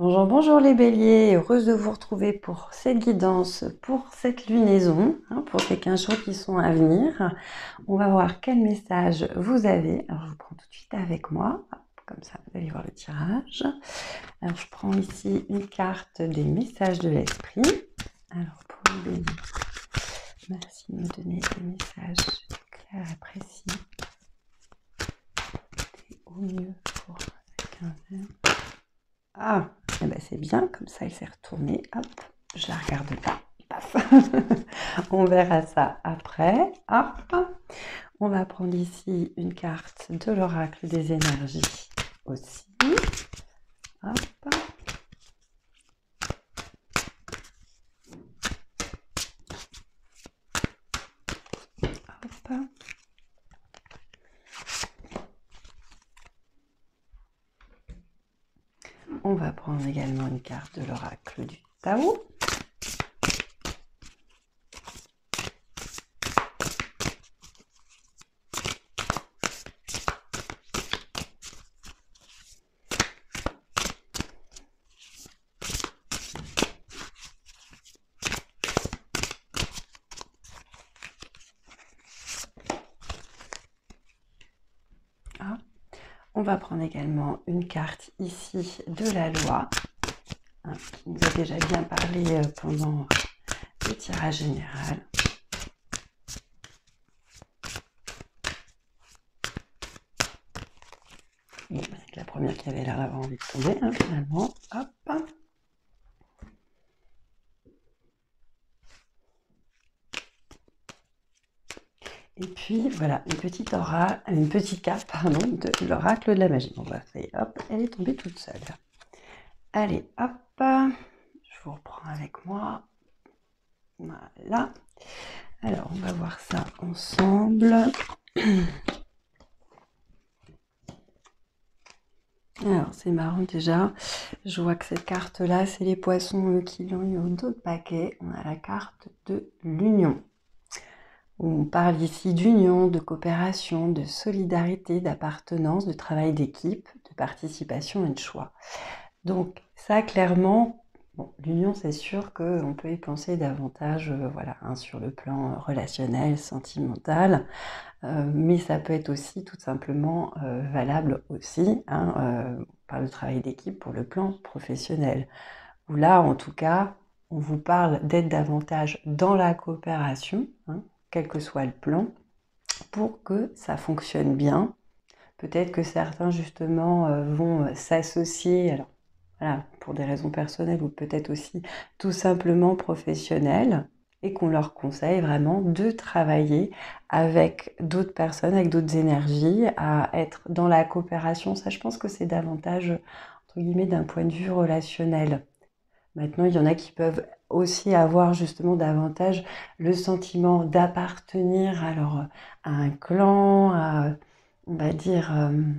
Bonjour, bonjour les béliers, heureuse de vous retrouver pour cette guidance, pour cette lunaison, pour ces 15 jours qui sont à venir. On va voir quel message vous avez. Alors je vous prends tout de suite avec moi, hop, comme ça vous allez voir le tirage. Alors je prends ici une carte des messages de l'esprit. Alors pour les béliers, merci de me donner des messages clairs et précis. Et au mieux pour la quinzaine. Ah, eh ben c'est bien, comme ça il s'est retourné, hop, je la regarde pas, paf. On verra ça après, hop. On va prendre ici une carte de l'oracle des énergies aussi, hop. Hop. On va prendre également une carte de l'oracle du Tao. On va prendre également une carte ici de la loi, qui nous a déjà bien parlé pendant le tirage général. Bon, c'est la première qui avait l'air d'avoir envie de tomber, finalement. Hop. Et puis voilà, une petite carte de l'oracle de la magie. On va faire, hop, elle est tombée toute seule. Allez, hop, je vous reprends avec moi. Voilà. Alors, on va voir ça ensemble. Alors, c'est marrant déjà. Je vois que cette carte-là, c'est les poissons qui l'ont eu au dos de paquet. On a la carte de l'union. On parle ici d'union, de coopération, de solidarité, d'appartenance, de travail d'équipe, de participation et de choix. Donc ça, clairement, bon, l'union, c'est sûr qu'on peut y penser davantage sur le plan relationnel, sentimental, mais ça peut être aussi tout simplement valable aussi par le travail d'équipe pour le plan professionnel. Où là, en tout cas, on vous parle d'être davantage dans la coopération, quel que soit le plan, pour que ça fonctionne bien. Peut-être que certains, justement, vont s'associer, alors voilà, pour des raisons personnelles ou peut-être aussi tout simplement professionnelles, et qu'on leur conseille vraiment de travailler avec d'autres personnes, avec d'autres énergies, à être dans la coopération. Ça, je pense que c'est davantage, entre guillemets, d'un point de vue relationnel. Maintenant, il y en a qui peuvent aussi avoir justement davantage le sentiment d'appartenir alors à un clan, on va dire,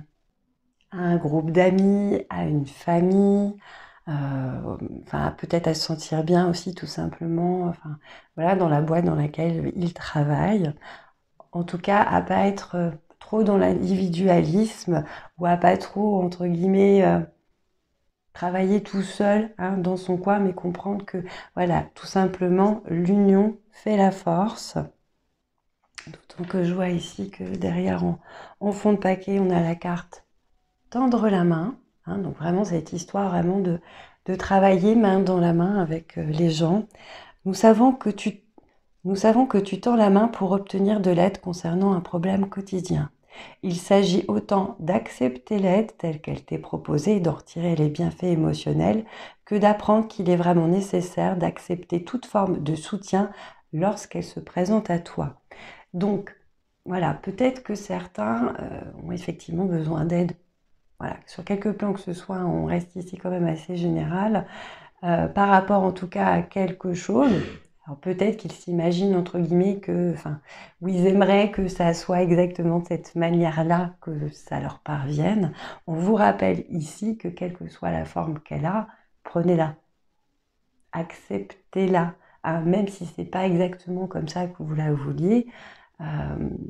à un groupe d'amis, à une famille, peut-être à se sentir bien aussi tout simplement, dans la boîte dans laquelle ils travaillent. En tout cas, à pas être trop dans l'individualisme ou à pas trop, entre guillemets, travailler tout seul dans son coin, mais comprendre que, voilà, tout simplement, l'union fait la force. D'autant que je vois ici que derrière, en fond de paquet, on a la carte tendre la main. Donc vraiment, cette histoire vraiment de travailler main dans la main avec les gens. Nous savons que tu tends la main pour obtenir de l'aide concernant un problème quotidien. Il s'agit autant d'accepter l'aide telle qu'elle t'est proposée et d'en retirer les bienfaits émotionnels que d'apprendre qu'il est vraiment nécessaire d'accepter toute forme de soutien lorsqu'elle se présente à toi. Donc, voilà, peut-être que certains ont effectivement besoin d'aide. Voilà, sur quelques plans que ce soit, on reste ici quand même assez général, par rapport en tout cas à quelque chose. Alors peut-être qu'ils s'imaginent entre guillemets ou ils aimeraient que ça soit exactement de cette manière-là que ça leur parvienne. On vous rappelle ici que quelle que soit la forme qu'elle a, prenez-la, acceptez-la, même si c'est pas exactement comme ça que vous la vouliez.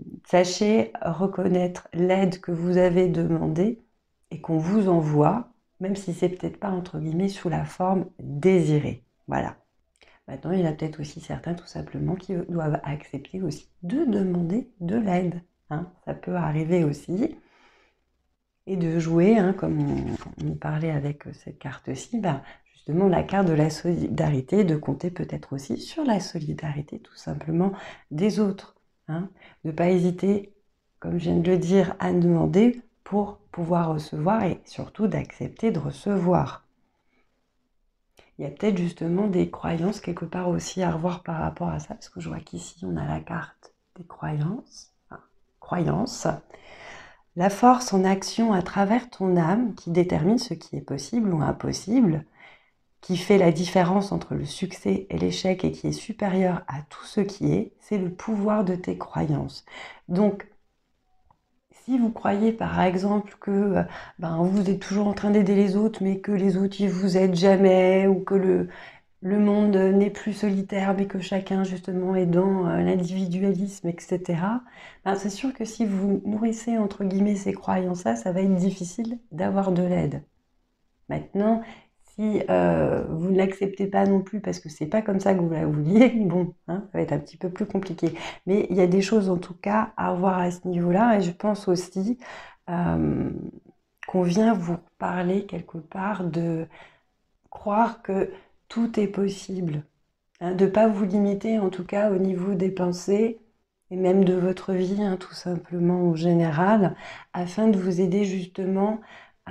Sachez reconnaître l'aide que vous avez demandée et qu'on vous envoie, même si c'est peut-être pas entre guillemets sous la forme désirée. Voilà. Maintenant, il y en a peut-être aussi certains tout simplement qui doivent accepter aussi de demander de l'aide. Hein. Ça peut arriver aussi. Et de jouer, hein, comme on parlait avec cette carte-ci, justement la carte de la solidarité, de compter peut-être aussi sur la solidarité tout simplement des autres. Hein. De ne pas hésiter, comme je viens de le dire, à demander pour pouvoir recevoir et surtout d'accepter de recevoir. Il y a peut-être justement des croyances quelque part aussi à revoir par rapport à ça, parce que je vois qu'ici on a la carte des croyances. Enfin, croyances. La force en action à travers ton âme qui détermine ce qui est possible ou impossible, qui fait la différence entre le succès et l'échec et qui est supérieur à tout ce qui est, c'est le pouvoir de tes croyances. Donc, si vous croyez par exemple que vous êtes toujours en train d'aider les autres, mais que les autres ils vous aident jamais, ou que le monde n'est plus solitaire, mais que chacun justement est dans l'individualisme, etc. C'est sûr que si vous nourrissez entre guillemets ces croyances-là, ça va être difficile d'avoir de l'aide. Maintenant, si vous ne l'acceptez pas non plus parce que c'est pas comme ça que vous la vouliez, bon, hein, ça va être un petit peu plus compliqué. Mais il y a des choses en tout cas à voir à ce niveau-là, et je pense aussi qu'on vient vous parler quelque part de croire que tout est possible, hein, de ne pas vous limiter en tout cas au niveau des pensées et même de votre vie, hein, tout simplement en général, afin de vous aider justement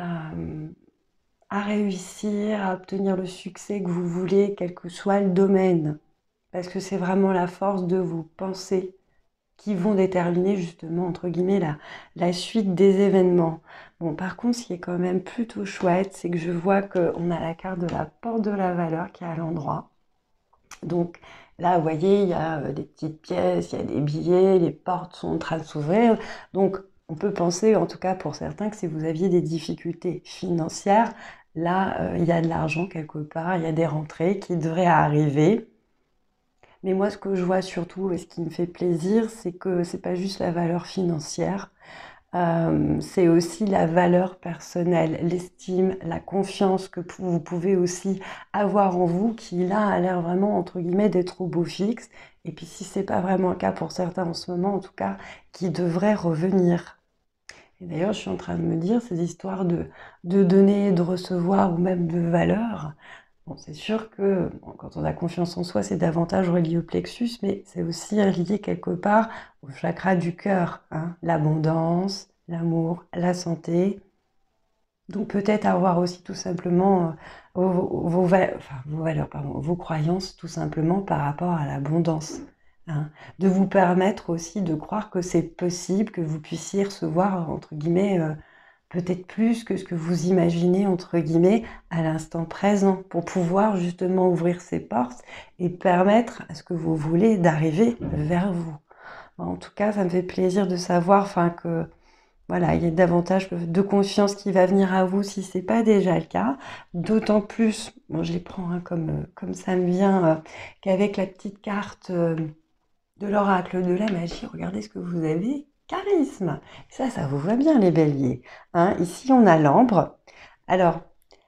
à réussir, à obtenir le succès que vous voulez, quel que soit le domaine. Parce que c'est vraiment la force de vos pensées qui vont déterminer justement, entre guillemets, la suite des événements. Bon, par contre, ce qui est quand même plutôt chouette, c'est que je vois qu'on a la carte de la porte de la valeur qui est à l'endroit. Donc là, vous voyez, il y a des petites pièces, il y a des billets, les portes sont en train de s'ouvrir. Donc, on peut penser, en tout cas pour certains, que si vous aviez des difficultés financières, là, il y a de l'argent quelque part, il y a des rentrées qui devraient arriver. Mais moi, ce que je vois surtout et ce qui me fait plaisir, c'est que c'est pas juste la valeur financière, c'est aussi la valeur personnelle, l'estime, la confiance que vous pouvez aussi avoir en vous, qui là a l'air vraiment, entre guillemets, d'être au beau fixe. Et puis si c'est pas vraiment le cas pour certains en ce moment, en tout cas, qui devrait revenir. Et d'ailleurs, je suis en train de me dire, ces histoires de donner, de recevoir ou même de valeur, bon, c'est sûr que quand on a confiance en soi, c'est davantage relié au plexus, mais c'est aussi lié quelque part au chakra du cœur, hein, l'abondance, l'amour, la santé. Donc peut-être avoir aussi tout simplement vos valeurs, pardon, vos croyances tout simplement par rapport à l'abondance. Hein, de vous permettre aussi de croire que c'est possible, que vous puissiez recevoir, entre guillemets, peut-être plus que ce que vous imaginez, entre guillemets, à l'instant présent, pour pouvoir justement ouvrir ces portes et permettre à ce que vous voulez d'arriver vers vous. En tout cas, ça me fait plaisir de savoir que voilà, il y a davantage de confiance qui va venir à vous si c'est pas déjà le cas. D'autant plus, bon, je les prends hein, comme ça me vient, qu'avec la petite carte de l'oracle de la magie, regardez ce que vous avez, charisme. Ça vous va bien les béliers. Hein, ici, on a l'ambre. Alors,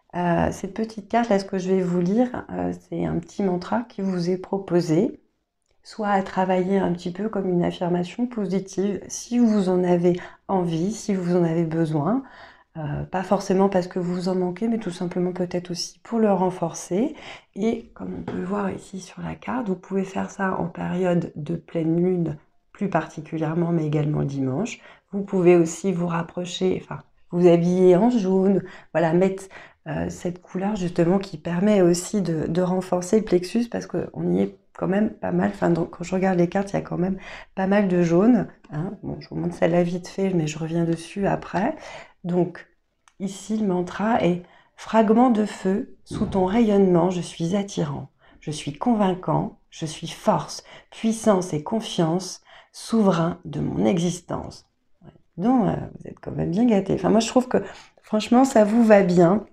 cette petite carte, là, ce que je vais vous lire, c'est un petit mantra qui vous est proposé, soit à travailler un petit peu comme une affirmation positive, si vous en avez envie, si vous en avez besoin. Pas forcément parce que vous en manquez, mais tout simplement peut-être aussi pour le renforcer. Et comme on peut le voir ici sur la carte, vous pouvez faire ça en période de pleine lune, plus particulièrement, mais également le dimanche. Vous pouvez aussi vous rapprocher, vous habiller en jaune, voilà, mettre cette couleur justement qui permet aussi de renforcer le plexus parce qu'on y est quand même pas mal, donc quand je regarde les cartes, il y a quand même pas mal de jaune. Hein. Bon, je vous montre celle-là vite fait, mais je reviens dessus après. Donc, ici, le mantra est « Fragment de feu, sous ton rayonnement, je suis attirant, je suis convaincant, je suis force, puissance et confiance, souverain de mon existence. » Donc, vous êtes quand même bien gâtés. Moi, je trouve que, franchement, ça vous va bien.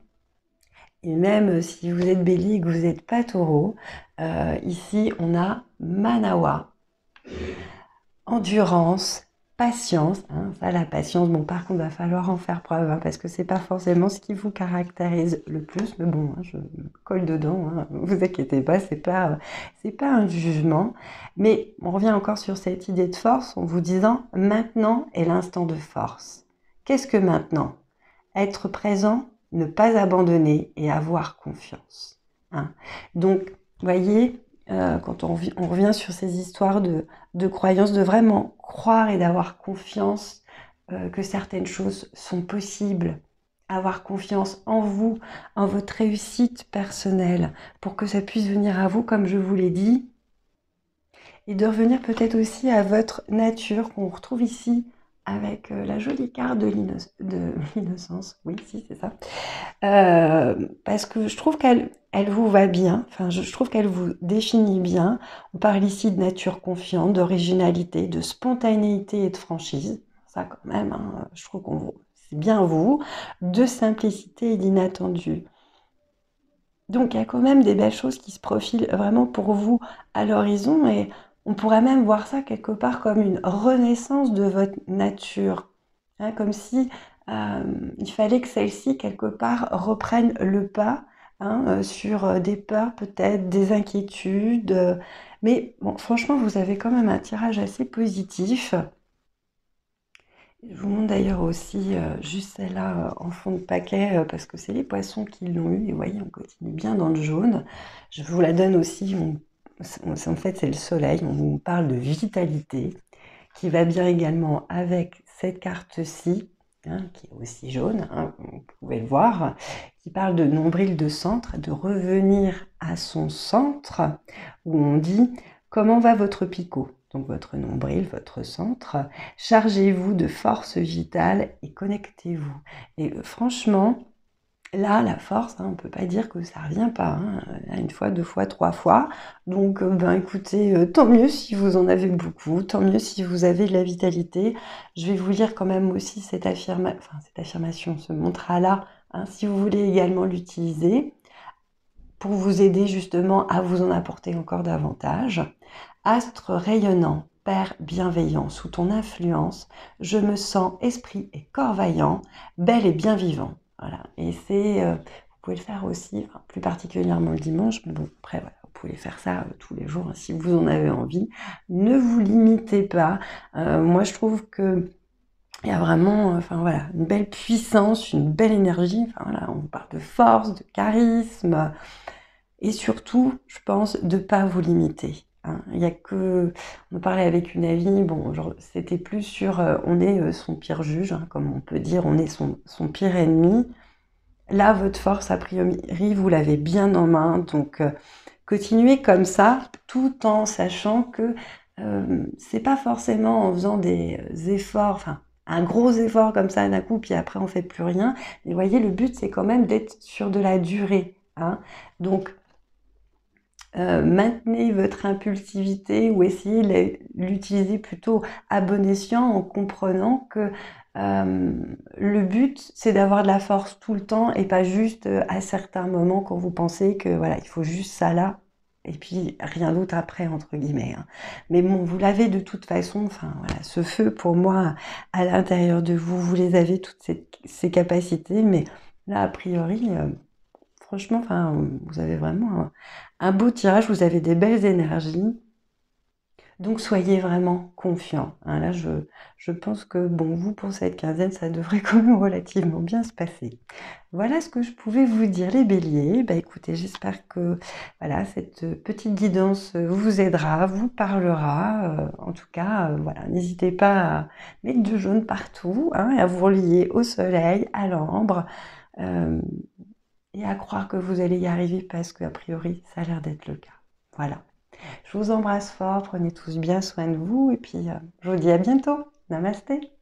Et même si vous êtes bélier et que vous n'êtes pas taureau, ici, on a Manawa, endurance, patience, hein, ça la patience, bon par contre va falloir en faire preuve, hein, parce que c'est pas forcément ce qui vous caractérise le plus, mais bon, hein, je me colle dedans, hein, vous inquiétez pas, c'est pas un jugement, mais on revient encore sur cette idée de force en vous disant maintenant est l'instant de force. Qu'est-ce que maintenant? Être présent, ne pas abandonner et avoir confiance. Hein. Donc, voyez, quand on revient sur ces histoires de croyances, de vraiment croire et d'avoir confiance que certaines choses sont possibles, avoir confiance en vous, en votre réussite personnelle, pour que ça puisse venir à vous, comme je vous l'ai dit, et de revenir peut-être aussi à votre nature qu'on retrouve ici avec la jolie carte de l'innocence. Oui, si, c'est ça. Parce que je trouve qu'elle vous va bien, enfin je trouve qu'elle vous définit bien. On parle ici de nature confiante, d'originalité, de spontanéité et de franchise. Ça quand même, hein, je trouve qu'on c'est bien vous, de simplicité et d'inattendu. Donc il y a quand même des belles choses qui se profilent vraiment pour vous à l'horizon et on pourrait même voir ça quelque part comme une renaissance de votre nature. Hein, comme si il fallait que celle-ci quelque part reprenne le pas hein, sur des peurs peut-être, des inquiétudes. Mais bon, franchement, vous avez quand même un tirage assez positif. Je vous montre d'ailleurs aussi juste celle-là en fond de paquet parce que c'est les poissons qui l'ont eu et vous voyez on continue bien dans le jaune. Je vous la donne aussi, en fait c'est le soleil, on vous parle de vitalité qui va bien également avec cette carte-ci hein, qui est aussi jaune, hein, vous pouvez le voir, qui parle de nombril de centre, de revenir à son centre où on dit comment va votre picot. Donc votre nombril, votre centre, chargez-vous de force vitale et connectez-vous. Et franchement, là, la force, hein, on ne peut pas dire que ça ne revient pas, hein, une fois, deux fois, trois fois. Donc, ben, écoutez, tant mieux si vous en avez beaucoup, tant mieux si vous avez de la vitalité. Je vais vous lire quand même aussi cette affirmation, ce mantra-là, hein, si vous voulez également l'utiliser pour vous aider justement à vous en apporter encore davantage. Astre rayonnant, Père bienveillant, sous ton influence, je me sens esprit et corps vaillant, bel et bien vivant. Voilà. Et c'est, vous pouvez le faire aussi, enfin, plus particulièrement le dimanche, mais bon, après, voilà, vous pouvez faire ça tous les jours hein, si vous en avez envie. Ne vous limitez pas. Moi, je trouve que il y a vraiment, enfin voilà, une belle puissance, une belle énergie. Enfin voilà, on parle de force, de charisme. Et surtout, je pense, de ne pas vous limiter. Hein. Il y a que, on parlait avec une amie, bon, c'était plus sur, on est son pire juge, hein, comme on peut dire, on est son pire ennemi. Là, votre force, a priori, vous l'avez bien en main, donc continuez comme ça, tout en sachant que c'est pas forcément en faisant des efforts, enfin, un gros effort comme ça d'un coup, puis après on fait plus rien. Mais vous voyez, le but, c'est quand même d'être sur de la durée. Hein. Donc, maintenez votre impulsivité ou essayez de l'utiliser plutôt à bon escient en comprenant que le but c'est d'avoir de la force tout le temps et pas juste à certains moments quand vous pensez que voilà il faut juste ça là et puis rien d'autre après entre guillemets. Hein. Mais bon vous l'avez de toute façon, enfin voilà ce feu pour moi à l'intérieur de vous, vous les avez toutes ces capacités mais là a priori franchement, enfin, vous avez vraiment un beau tirage, vous avez des belles énergies. Donc soyez vraiment confiants. Hein. Là, je pense que bon, vous pour cette quinzaine, ça devrait quand même relativement bien se passer. Voilà ce que je pouvais vous dire, les béliers. Bah écoutez, j'espère que voilà, cette petite guidance vous aidera, vous parlera. En tout cas, voilà, n'hésitez pas à mettre du jaune partout, hein, et à vous relier au soleil, à l'ambre. Et à croire que vous allez y arriver parce qu'a priori, ça a l'air d'être le cas. Voilà. Je vous embrasse fort, prenez tous bien soin de vous et puis je vous dis à bientôt. Namasté.